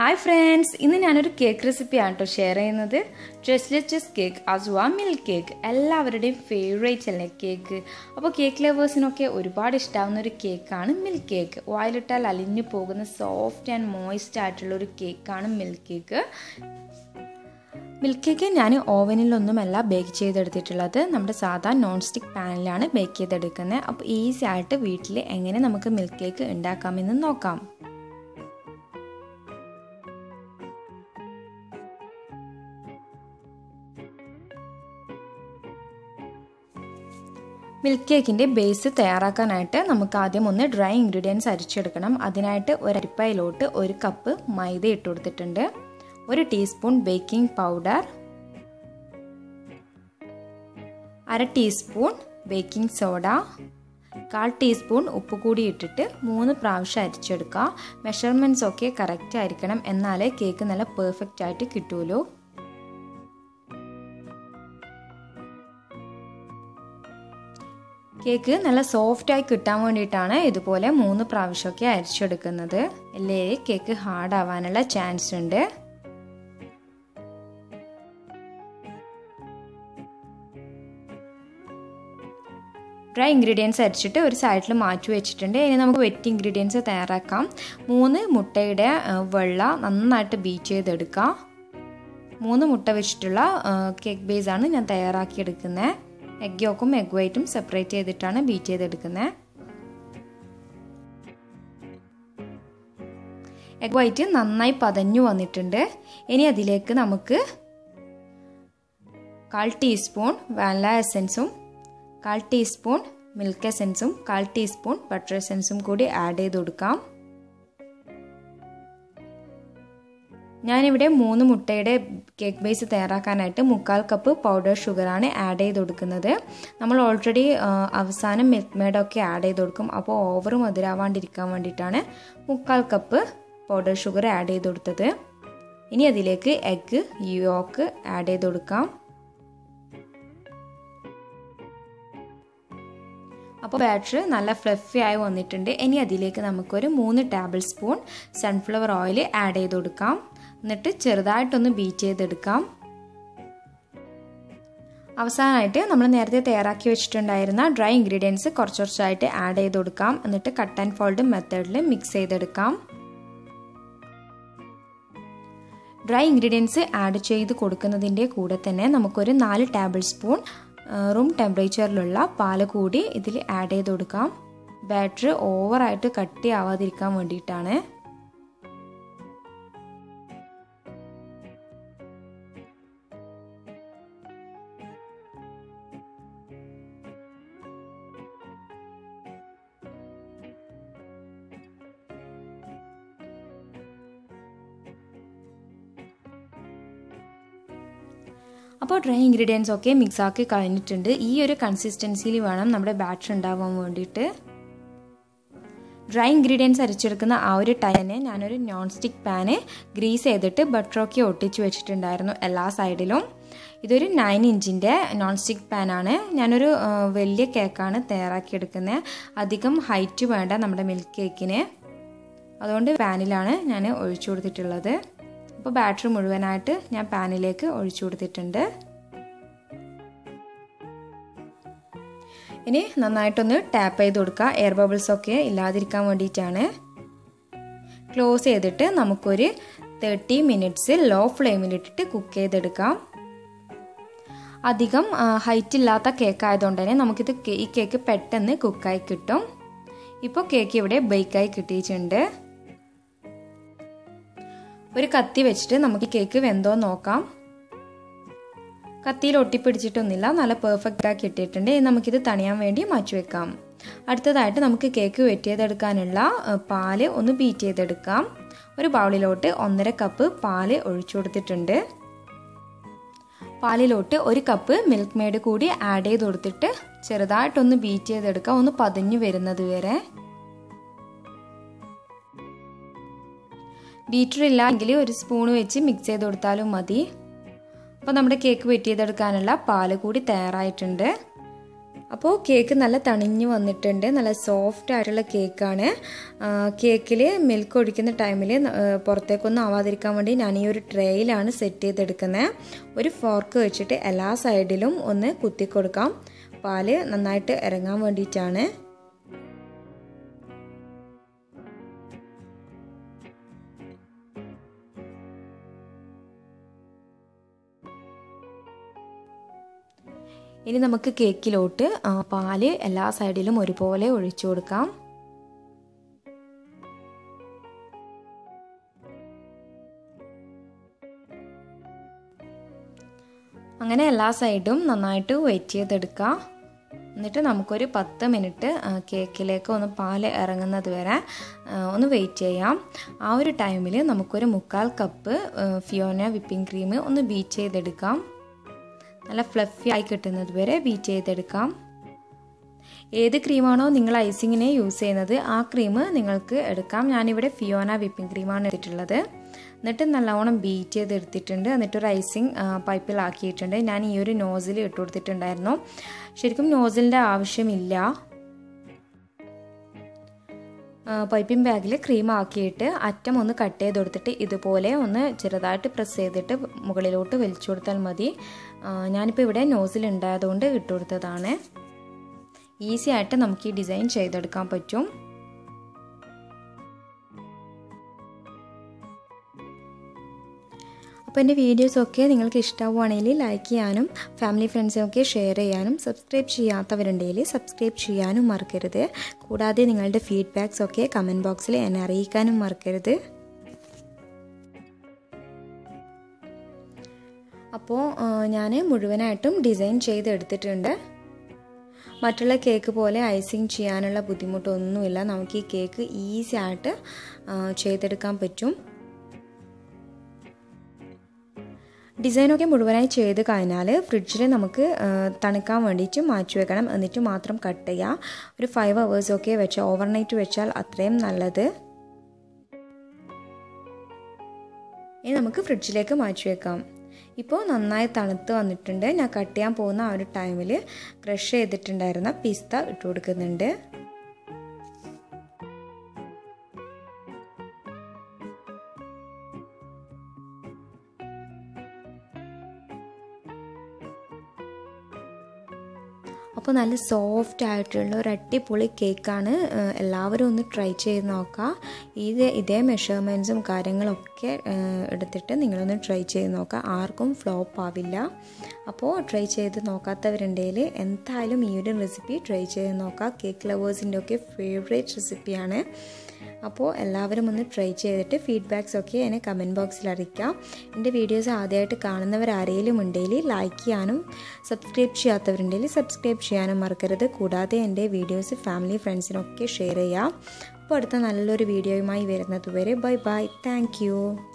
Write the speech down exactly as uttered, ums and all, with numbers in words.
Hi friends, ഇന്ന് ഞാനൊരു cake റെസിപ്പിയാണ് ട്ടോ ഷെയർ ചെയ്യുന്നത്. ട്രെസ്ലെച്ചസ് കേക്ക് അഥവാ മിൽക്ക് കേക്ക് എല്ലാവരുടെയും ഫേവറേറ്റ് അല്ലേ കേക്ക്. അപ്പോൾ കേക്ക് ലവേഴ്സിനൊക്കെ ഒരുപാട് ഇഷ്ടാവുന്ന ഒരു കേക്കാണ് മിൽക്ക് കേക്ക്. വായിലിട്ടാൽ അലിഞ്ഞു പോകുന്ന സോഫ്റ്റ് ആൻഡ് മോയിസ്റ്റ് ആയിട്ടുള്ള ഒരു കേക്കാണ് മിൽക്ക് കേക്ക്. മിൽക്ക് കേക്ക് ഞാൻ ഓവനിലൊന്നുമല്ല ബേക്ക് ചെയ്തെടുത്തിട്ടുള്ളത്, നമ്മുടെ സാധാ നോൺ സ്റ്റിക്ക് പാനിലാണ് ബേക്ക് ചെയ്തെടുക്കുന്നത്. അപ്പോൾ ഈസി ആയിട്ട് വീട്ടിൽ എങ്ങനെ നമുക്ക് മിൽക്ക് കേക്ക് ഉണ്ടാക്കാമെന്ന് നോക്കാം. മിൽക്ക് കേക്കിൻ്റെ ബേസ് തയ്യാറാക്കാനായിട്ട് നമുക്ക് ആദ്യം ഒന്ന് ഡ്രൈ ഇൻഗ്രീഡിയൻസ് അരിച്ചെടുക്കണം. അതിനായിട്ട് ഒരു അരിപ്പയിലോട്ട് ഒരു കപ്പ് മൈദ ഇട്ട് കൊടുത്തിട്ടുണ്ട്, ഒരു ടീസ്പൂൺ ബേക്കിംഗ് പൗഡർ, അര ടീസ്പൂൺ ബേക്കിംഗ് സോഡ, കാൽ ടീസ്പൂൺ ഉപ്പ് കൂടി ഇട്ടിട്ട് മൂന്ന് പ്രാവശ്യം അരിച്ചെടുക്കുക. മെഷർമെൻറ്റ്സ് ഒക്കെ കറക്റ്റ് ആയിരിക്കണം, എന്നാലേ കേക്ക് നല്ല പെർഫെക്റ്റ് ആയിട്ട് കിട്ടുമല്ലോ. കേക്ക് നല്ല സോഫ്റ്റായി കിട്ടാൻ വേണ്ടിയിട്ടാണ് ഇതുപോലെ മൂന്ന് പ്രാവശ്യമൊക്കെ അരിച്ചെടുക്കുന്നത്, അല്ലേ കേക്ക് ഹാർഡ് ആവാനുള്ള ചാൻസ് ഉണ്ട്. ഡ്രൈ ഇൻഗ്രീഡിയൻസ് അരിച്ചിട്ട് ഒരു സൈഡിൽ മാറ്റി വെച്ചിട്ടുണ്ട്. ഇനി നമുക്ക് വെറ്റ് ഇൻഗ്രീഡിയൻസ് തയ്യാറാക്കാം. മൂന്ന് മുട്ടയുടെ വെള്ള നന്നായിട്ട് ബീറ്റ് ചെയ്തെടുക്കാം. മൂന്ന് മുട്ട വെച്ചിട്ടുള്ള കേക്ക് ബേസാണ് ഞാൻ തയ്യാറാക്കിയെടുക്കുന്നത്. എഗ് യോക്കും എഗ് വൈറ്റും സെപ്പറേറ്റ് ചെയ്തിട്ടാണ് ബീറ്റ് ചെയ്തെടുക്കുന്നത്. എഗ് വൈറ്റ് നന്നായി പതഞ്ഞു വന്നിട്ടുണ്ട്. ഇനി അതിലേക്ക് നമുക്ക് കാൽ ടീസ്പൂൺ വാനില എസൻസും കാൽ ടീസ്പൂൺ മിൽക്ക് എസൻസും കാൽ ടീസ്പൂൺ ബട്ടർ എസൻസും കൂടി ആഡ് ചെയ്ത് കൊടുക്കാം. ഞാനിവിടെ മൂന്ന് മുട്ടയുടെ കേക്ക് ബേസ് തയ്യാറാക്കാനായിട്ട് മുക്കാൽ കപ്പ് പൗഡർ ഷുഗറാണ് ആഡ് ചെയ്ത് കൊടുക്കുന്നത്. നമ്മൾ ഓൾറെഡി അവസാനം മിൽക്ക് മെയ്ഡൊക്കെ ആഡ് ചെയ്ത് കൊടുക്കും, അപ്പോൾ ഓവർ മധുരാവാണ്ടിരിക്കാൻ വേണ്ടിയിട്ടാണ് മുക്കാൽ കപ്പ് പൗഡർ ഷുഗർ ആഡ് ചെയ്ത് കൊടുത്തത്. ഇനി അതിലേക്ക് എഗ്ഗ് യോക്ക് ആഡ് ചെയ്ത് കൊടുക്കാം. അപ്പോൾ ബാറ്റർ നല്ല ഫ്ലഫി ആയി വന്നിട്ടുണ്ട്. ഇനി അതിലേക്ക് നമുക്കൊരു മൂന്ന് tablespoon sunflower oil add ചെയ്ത് കൊടുക്കാം. എന്നിട്ട് ചെറുതായിട്ടൊന്ന് ബീറ്റ് ചെയ്തെടുക്കാം. അവസാനമായിട്ട് നമ്മൾ നേരത്തെ തയ്യാറാക്കി വെച്ചിട്ടുണ്ടായിരുന്ന ഡ്രൈ ഇൻഗ്രീഡിയൻസ് കുറച്ച് കുറച്ചായിട്ട് ആഡ് ചെയ്ത് കൊടുക്കാം. എന്നിട്ട് കട്ട് ആൻഡ് ഫോൾഡ് മെത്തേഡിൽ മിക്സ് ചെയ്തെടുക്കാം. ഡ്രൈ ഇൻഗ്രീഡിയൻസ് ആഡ് ചെയ്ത് കൊടുക്കുന്നതിൻ്റെ കൂടെ തന്നെ നമുക്കൊരു നാല് ടേബിൾ സ്പൂൺ റൂം ടെമ്പറേച്ചറിലുള്ള പാല് കൂടി ഇതിൽ ആഡ് ചെയ്ത് കൊടുക്കാം. ബാറ്റർ ഓവറായിട്ട് കട്ടി ആവാതിരിക്കാൻ വേണ്ടിയിട്ടാണ്. അപ്പോൾ ഡ്രൈ ഇൻഗ്രീഡിയൻസ് ഒക്കെ മിക്സ് ആക്കി കഴിഞ്ഞിട്ടുണ്ട്. ഈ ഒരു കൺസിസ്റ്റൻസിയിൽ വേണം നമ്മുടെ ബാറ്റർ ഉണ്ടാവാൻ വേണ്ടിയിട്ട്. ഡ്രൈ ഇൻഗ്രീഡിയൻസ് അരിച്ചെടുക്കുന്ന ആ ഒരു ടൈമിന് ഞാനൊരു നോൺ സ്റ്റിക്ക് പാന് ഗ്രീസ് ചെയ്തിട്ട് ബട്ടറൊക്കെ ഒട്ടിച്ച് വെച്ചിട്ടുണ്ടായിരുന്നു എല്ലാ സൈഡിലും. ഇതൊരു നയൻ ഇഞ്ചിൻ്റെ നോൺ സ്റ്റിക്ക് പാനാണ്. ഞാനൊരു വലിയ കേക്കാണ് തയ്യാറാക്കിയെടുക്കുന്നത്. അധികം ഹൈറ്റ് വേണ്ട നമ്മുടെ മിൽക്ക് കേക്കിന്, അതുകൊണ്ട് പാനിലാണ് ഞാൻ ഒഴിച്ചു കൊടുത്തിട്ടുള്ളത്. അപ്പോൾ ബാറ്റർ മുഴുവനായിട്ട് ഞാൻ പാനിലേക്ക് ഒഴിച്ചു കൊടുത്തിട്ടുണ്ട്. ഇനി നന്നായിട്ടൊന്ന് ടാപ്പ് ചെയ്ത് കൊടുക്കുക, എയർ ബബിൾസ് ഒക്കെ ഇല്ലാതിരിക്കാൻ വേണ്ടിയിട്ടാണ്. ക്ലോസ് ചെയ്തിട്ട് നമുക്കൊരു തേർട്ടി മിനിറ്റ്സ് ലോ ഫ്ലെയിമിലിട്ടിട്ട് കുക്ക് ചെയ്തെടുക്കാം. അധികം ഹൈറ്റ് ഇല്ലാത്ത കേക്ക് ആയതുകൊണ്ട് തന്നെ നമുക്കിത് ഈ കേക്ക് പെട്ടെന്ന് കുക്കായി കിട്ടും. ഇപ്പോൾ കേക്ക് ഇവിടെ ബേക്കായി കിട്ടിയിട്ടുണ്ട്. ഒരു കത്തി വെച്ചിട്ട് നമുക്ക് കേക്ക് വെന്തോ നോക്കാം. കത്തിയിൽ ഒട്ടിപ്പിടിച്ചിട്ടൊന്നുമില്ല, നല്ല പെർഫെക്റ്റ് ആക്കി ഇട്ടിട്ടുണ്ട്. നമുക്കിത് തണിയാൻ വേണ്ടി മാറ്റി വെക്കാം. അടുത്തതായിട്ട് നമുക്ക് കേക്ക് വെറ്റ് ചെയ്തെടുക്കാനുള്ള പാല് ഒന്ന് ബീറ്റ് ചെയ്തെടുക്കാം. ഒരു ബൗളിലോട്ട് ഒന്നര കപ്പ് പാല് ഒഴിച്ചു കൊടുത്തിട്ടുണ്ട്. പാലിലോട്ട് ഒരു കപ്പ് മിൽക്ക് മെയ്ഡ് കൂടി ആഡ് ചെയ്ത് കൊടുത്തിട്ട് ചെറുതായിട്ടൊന്ന് ബീറ്റ് ചെയ്തെടുക്കാം, ഒന്ന് പതഞ്ഞു വരുന്നത് വരെ. ബീറ്റർ ഇല്ല എങ്കിൽ ഒരു സ്പൂൺ വെച്ച് മിക്സ് ചെയ്ത് കൊടുത്താലും മതി. അപ്പോൾ നമ്മുടെ കേക്ക് വെറ്റ് ചെയ്തെടുക്കാനുള്ള പാല് കൂടി തയ്യാറായിട്ടുണ്ട്. അപ്പോൾ കേക്ക് നല്ല തണിഞ്ഞ് വന്നിട്ടുണ്ട്. നല്ല സോഫ്റ്റ് ആയിട്ടുള്ള കേക്കാണ്. കേക്കിൽ മിൽക്ക് ഒഴിക്കുന്ന ടൈമിൽ പുറത്തേക്കൊന്നും ആവാതിരിക്കാൻ വേണ്ടി ഞാൻ ഈ ഒരു ട്രേയിലാണ് സെറ്റ് ചെയ്തെടുക്കുന്നത്. ഒരു ഫോർക്ക് വെച്ചിട്ട് എല്ലാ സൈഡിലും ഒന്ന് കുത്തി കൊടുക്കാം, പാല് നന്നായിട്ട് ഇറങ്ങാൻ വേണ്ടിയിട്ടാണ്. ഇനി നമുക്ക് കേക്കിലോട്ട് പാല് എല്ലാ സൈഡിലും ഒരുപോലെ ഒഴിച്ചു കൊടുക്കാം. അങ്ങനെ എല്ലാ സൈഡും നന്നായിട്ട് വെയിറ്റ് ചെയ്തെടുക്കാം. എന്നിട്ട് നമുക്കൊരു പത്ത് മിനിറ്റ് കേക്കിലേക്ക് ഒന്ന് പാല് ഇറങ്ങുന്നത് വരെ ഒന്ന് വെയിറ്റ് ചെയ്യാം. ആ ഒരു ടൈമിൽ നമുക്കൊരു മുക്കാൽ കപ്പ് ഫിയോന വിപ്പിംഗ് ക്രീം ഒന്ന് ബീറ്റ് ചെയ്തെടുക്കാം. നല്ല ഫ്ലഫി ആയി കിട്ടുന്നത് വരെ ബീറ്റ് ചെയ്തെടുക്കാം. ഏത് ക്രീമാണോ നിങ്ങൾ ഐസിങ്ങിനെ യൂസ് ചെയ്യുന്നത് ആ ക്രീം നിങ്ങൾക്ക് എടുക്കാം. ഞാനിവിടെ ഫിയോന വിപ്പിംഗ് ക്രീമാണ് എടുത്തിട്ടുള്ളത്. എന്നിട്ട് നല്ലവണ്ണം ബീറ്റ് ചെയ്ത് എടുത്തിട്ടുണ്ട്. എന്നിട്ടൊരു ഐസിങ് പൈപ്പിലാക്കിയിട്ടുണ്ട്. ഞാൻ ഈ ഒരു നോസിൽ ഇട്ട് കൊടുത്തിട്ടുണ്ടായിരുന്നു. ശരിക്കും നോസിലിൻ്റെ ആവശ്യമില്ല. പൈപ്പിംഗ് ബാഗിൽ ക്രീം ആക്കിയിട്ട് അറ്റം ഒന്ന് കട്ട് ചെയ്ത് കൊടുത്തിട്ട് ഇതുപോലെ ഒന്ന് ചെറുതായിട്ട് പ്രസ് ചെയ്തിട്ട് മുകളിലോട്ട് വലിച്ചു കൊടുത്താൽ മതി. ഞാനിപ്പോൾ ഇവിടെ നോസിൽ ഉണ്ടായതുകൊണ്ട് ഇട്ട് കൊടുത്തതാണ്. ഈസി ആയിട്ട് നമുക്ക് ഈ ഡിസൈൻ ചെയ്തെടുക്കാൻ പറ്റും. അപ്പോൾ എൻ്റെ വീഡിയോസൊക്കെ നിങ്ങൾക്ക് ഇഷ്ടമാവുകയാണെങ്കിൽ ലൈക്ക് ചെയ്യാനും ഫാമിലി ഫ്രണ്ട്സിനൊക്കെ ഷെയർ ചെയ്യാനും സബ്സ്ക്രൈബ് ചെയ്യാത്തവരുണ്ടെങ്കിൽ സബ്സ്ക്രൈബ് ചെയ്യാനും മറക്കരുത്. കൂടാതെ നിങ്ങളുടെ ഫീഡ്ബാക്സ് ഒക്കെ കമൻറ്റ് ബോക്സിൽ എന്നെ അറിയിക്കാനും മറക്കരുത്. അപ്പോൾ ഞാൻ മുഴുവനായിട്ടും ഡിസൈൻ ചെയ്തെടുത്തിട്ടുണ്ട്. മറ്റുള്ള കേക്ക് പോലെ ഐസിങ് ചെയ്യാനുള്ള ബുദ്ധിമുട്ടൊന്നുമില്ല. നമുക്ക് ഈ കേക്ക് ഈസി ആയിട്ട് ചെയ്തെടുക്കാൻ പറ്റും. ഡിസൈനൊക്കെ മുഴുവനായി ചെയ്ത് കഴിഞ്ഞാൽ ഫ്രിഡ്ജിൽ നമുക്ക് തണുക്കാൻ വേണ്ടിയിട്ട് മാറ്റി വെക്കണം. എന്നിട്ട് മാത്രം കട്ട് ചെയ്യുക. ഒരു ഫൈവ് അവേഴ്സൊക്കെ വെച്ചാൽ ഓവർനൈറ്റ് വെച്ചാൽ അത്രയും നല്ലത്. ഇനി നമുക്ക് ഫ്രിഡ്ജിലേക്ക് മാറ്റി വെക്കാം. ഇപ്പോൾ നന്നായി തണുത്ത് വന്നിട്ടുണ്ട്. ഞാൻ കട്ട് ചെയ്യാൻ പോകുന്ന ആ ഒരു ടൈമിൽ ക്രഷ് ചെയ്തിട്ടുണ്ടായിരുന്ന പിസ്ത ഇട്ട് കൊടുക്കുന്നുണ്ട്. അപ്പോൾ നല്ല സോഫ്റ്റ് ആയിട്ടുള്ള ഒരു അടിപൊളി കേക്കാണ്. എല്ലാവരും ഒന്ന് ട്രൈ ചെയ്ത് നോക്കുക. ഇത് ഇതേ മെഷർമെൻറ്റ്സും കാര്യങ്ങളൊക്കെ എടുത്തിട്ട് നിങ്ങളൊന്ന് ട്രൈ ചെയ്ത് നോക്കുക. ആർക്കും ഫ്ലോപ്പ് ആവില്ല. അപ്പോൾ ട്രൈ ചെയ്ത് നോക്കാത്തവരുണ്ടെങ്കിൽ എന്തായാലും ഈ ഒരു റെസിപ്പി ട്രൈ ചെയ്ത് നോക്കുക. കേക്ക് ലവേഴ്സിൻ്റെ ഒക്കെ ഫേവറേറ്റ് റെസിപ്പിയാണ്. അപ്പോൾ എല്ലാവരും ഒന്ന് ട്രൈ ചെയ്തിട്ട് ഫീഡ്ബാക്സ് ഒക്കെ എന്നെ കമൻറ്റ് ബോക്സിൽ അറിയിക്കാം. എൻ്റെ വീഡിയോസ് ആദ്യമായിട്ട് കാണുന്നവർ ആരെങ്കിലും ഉണ്ടെങ്കിൽ ലൈക്ക് ചെയ്യാനും സബ്സ്ക്രൈബ് ചെയ്യാത്തവരുണ്ടെങ്കിൽ സബ്സ്ക്രൈബ് ചെയ്യാനും മറക്കരുത്. കൂടാതെ എൻ്റെ വീഡിയോസ് ഫാമിലി ഫ്രണ്ട്സിനൊക്കെ ഷെയർ ചെയ്യാം. അപ്പോൾ അടുത്ത നല്ലൊരു വീഡിയോയുമായി വരുന്നത് വരെ ബൈ ബൈ. Thank you.